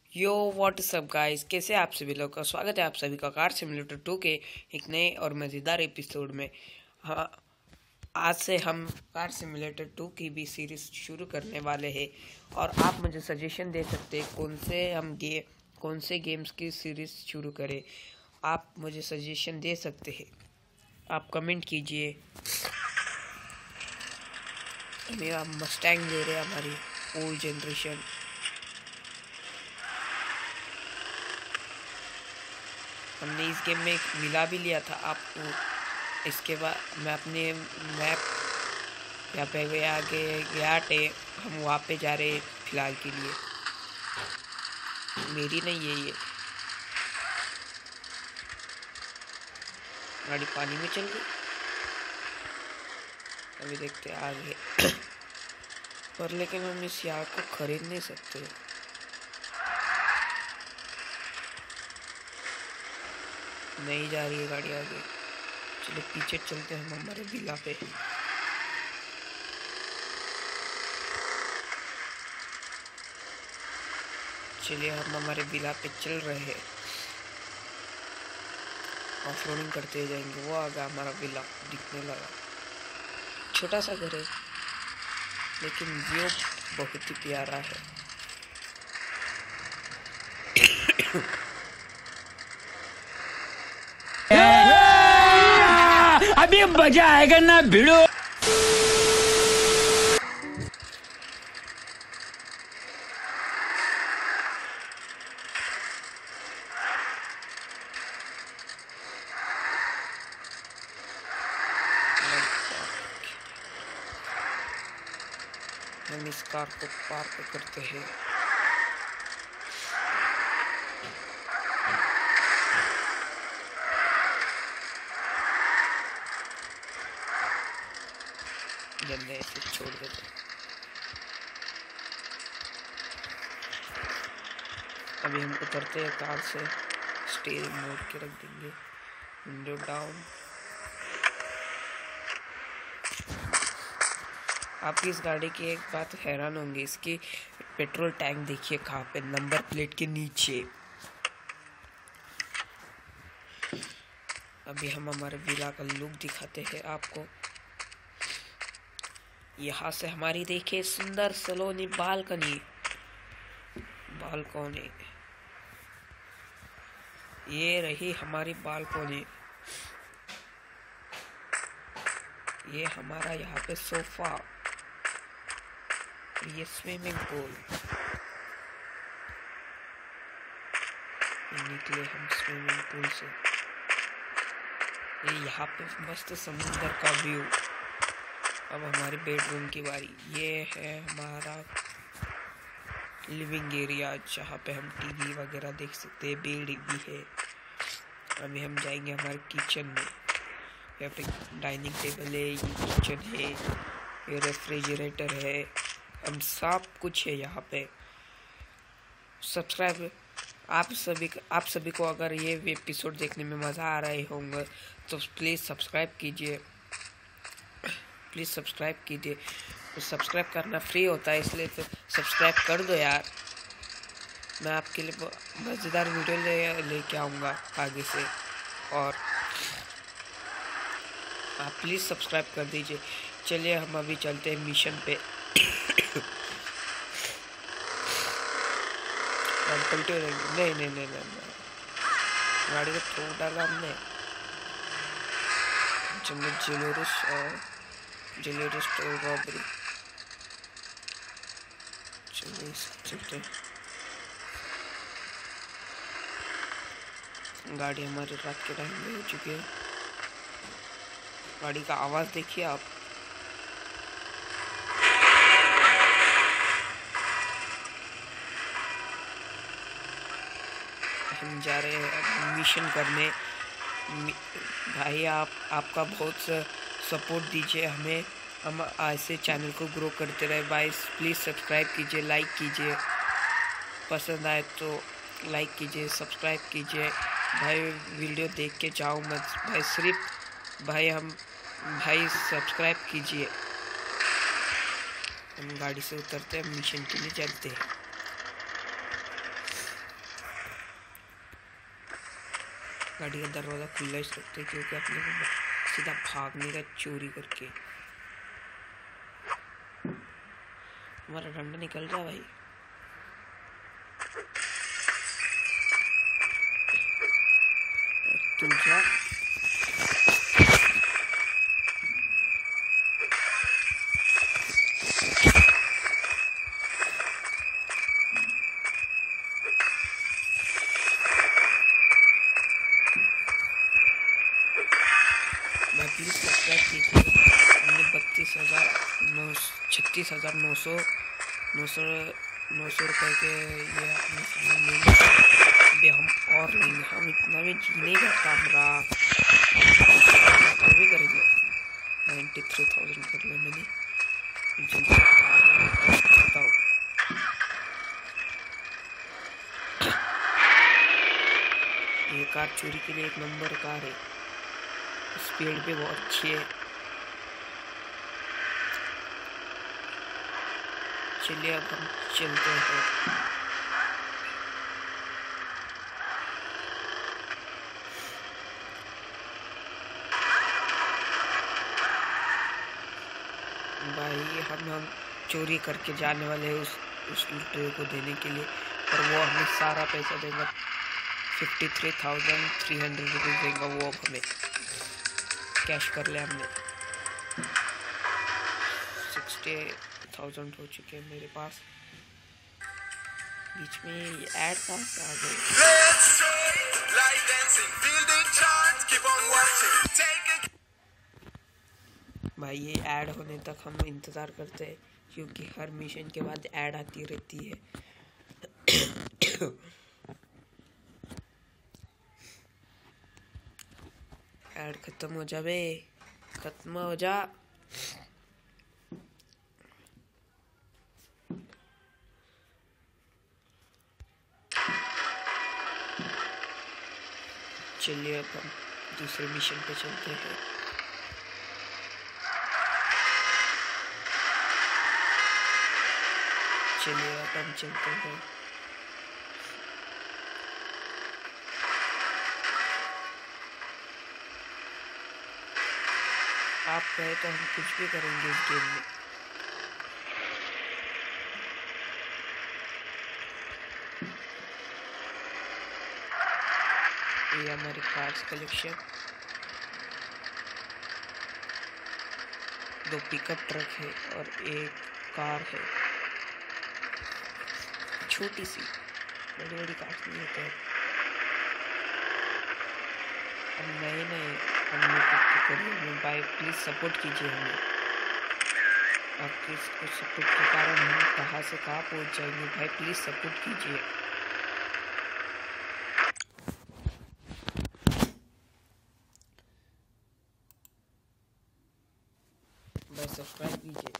Yo what सब guys, कैसे आप सभी लोग का स्वागत है आप सभी का कार सिमुलेटर 2 के एक नए और मज़ेदार एपिसोड में। हाँ, आज से हम कार सिमुलेटर 2 की भी सीरीज शुरू करने वाले हैं और आप मुझे सजेशन दे सकते हैं कौन से गेम्स की सीरीज शुरू करें। आप मुझे सजेशन दे सकते हैं, आप कमेंट कीजिए। मेरा मस्टैंग ले रहे हैं हमारी ओल्ड जनरेशन। हमने इस गेम में एक विला भी लिया था आपको। इसके बाद मैं अपने मैप यहाँ पे गया थे, हम वहाँ पे जा रहे हैं फिलहाल के लिए। मेरी नहीं है ये गाड़ी, पानी में चल गई। अभी देखते आगे पर लेकिन हम इस यार को खरीद नहीं सकते। नहीं जा रही है गाड़ी आगे। चलो पीछे चलते हैं हम हमारे विला पे। चलिए हम हमारे विला पे चल रहे हैं, ऑफ रोडिंग करते जाएंगे। वो आगे हमारा विला दिखने लगा। छोटा सा घर है लेकिन व्यू बहुत ही प्यारा है। अभी मजा आएगा ना भिड़ो। हम इस कार को पार्क करते हैं। जल्दी ऐसे छोड़ देते। अभी हम उतरते हैं कार से, स्टीयरिंग मोड़ के रख देंगे, विंडो डाउन। आप इस गाड़ी की एक बात हैरान होंगे, इसकी पेट्रोल टैंक देखिए कहाँ पे, नंबर प्लेट के नीचे। अभी हम हमारे विला का लुक दिखाते हैं आपको। यहाँ से हमारी देखिए सुंदर सलोनी बालकनी। ये रही हमारी बालकनी। ये हमारा यहाँ पे सोफा, ये स्विमिंग पूल। निकले हम स्विमिंग पूल से। ये यहाँ पे मस्त समुद्र का व्यू। अब हमारे बेडरूम की बारी। ये है हमारा लिविंग एरिया, जहाँ पे हम टीवी वगैरह देख सकते हैं, बेड भी है। अभी हम जाएंगे हमारे किचन में। यहाँ पे डाइनिंग टेबल है, ये किचन है, ये रेफ्रिजरेटर है, हम सब कुछ है यहाँ पे। सब्सक्राइब आप सभी को अगर ये एपिसोड देखने में मज़ा आ रहे होंगे तो प्लीज़ सब्सक्राइब कीजिए। तो सब्सक्राइब करना फ्री होता है, इसलिए तो सब्सक्राइब कर दो यार। मैं आपके लिए मज़ेदार वीडियो लेके आऊँगा आगे से, और आप प्लीज़ सब्सक्राइब कर दीजिए। चलिए हम अभी चलते हैं मिशन पे। नहीं, गाड़ी को ठोक डाला हमने। Jewellery store robbery. चलिए चलते हैं। गाड़ी हमारे रात के टाइम में हो चुकी है। गाड़ी का आवाज़ देखिए आप। हम जा रहे हैं मिशन करने। भाई आपका बहुत सपोर्ट दीजिए हमें, हम ऐसे चैनल को ग्रो करते रहे। भाई प्लीज़ सब्सक्राइब कीजिए, लाइक कीजिए, पसंद आए तो लाइक कीजिए, सब्सक्राइब कीजिए। भाई वीडियो देख के जाओ मत भाई, सिर्फ भाई सब्सक्राइब कीजिए। हम गाड़ी से उतरते हैं, मिशन के लिए चलते हैं। गाड़ी का दरवाज़ा खुला ही सकते क्योंकि अपने को सीधा भागने का चोरी करके। हमारा डंडा निकल रहा भाई। तू जा प्लीज सब्सक्राइब कीजिए। हमने 36,900 रुपए के ये अपने सामान ले लिया। अभी हम और लेंगे, हम इतना में जी नहीं करता हमारा और भी करेंगे। 93,000 कर लिया मैंने। बताओ ये कार चोरी के लिए एक नंबर कार है, स्पीड भी बहुत अच्छी है। चलिए अब हम चलते हैं। भाई हम चोरी करके जाने वाले हैं उस लुटेरे को देने के लिए, और वो हमें सारा पैसा देगा। 53,300 रुपीज़ देगा वो अब हमें। कैश कर लिया हमने। 60,000 हो चुके हैं मेरे पास। बीच में ऐड कहाँ से आ गए? भाई ये ऐड होने तक हम इंतज़ार करते हैं क्योंकि हर मिशन के बाद ऐड आती रहती है। ऐड खत्म हो जावे, खत्म हो जा। चलिए अब हम दूसरे मिशन पे चलते हैं। चलिए अब हम चलते हैं। आप कहे तो हम कुछ भी करेंगे इस गेम में। ये हमारी कार्ड्स कलेक्शन। 2 पिकअप ट्रक है और एक कार है, छोटी सी, बड़ी बड़ी कार्स नहीं होते हैं। हम नए करिए भाई, प्लीज़ सपोर्ट कीजिए हमें। आपके कुछ सपोर्ट के कारण हम कहाँ से कहाँ पहुँच जाएंगे भाई, प्लीज़ सपोर्ट कीजिए। भाई सब्सक्राइब कीजिए।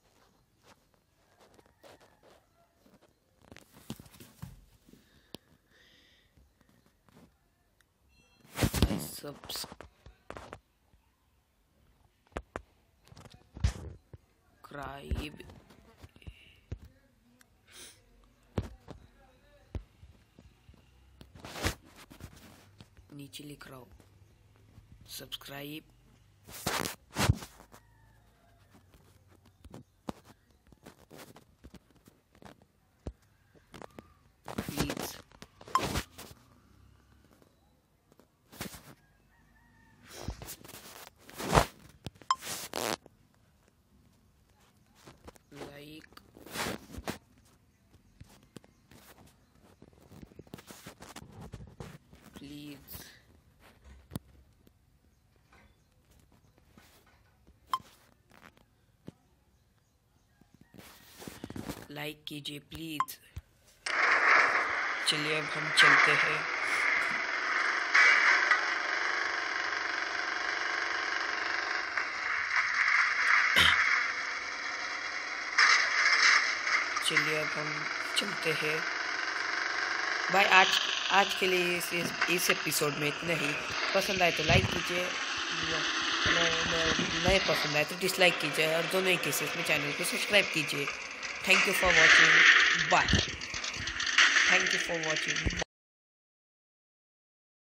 सब्सक्राइब नीचे लिख रहा हूँ, subscribe please. Like please. Like कीजिए प्लीज। चलिए अब हम चलते हैं। चलिए अब हम चलते हैं भाई। आज के लिए इस एपिसोड में इतना ही। पसंद आए तो लाइक कीजिए, नहीं पसंद आए तो डिसलाइक कीजिए, और दोनों ही केसेस में चैनल को सब्सक्राइब कीजिए। Thank you for watching, bye. Thank you for watching.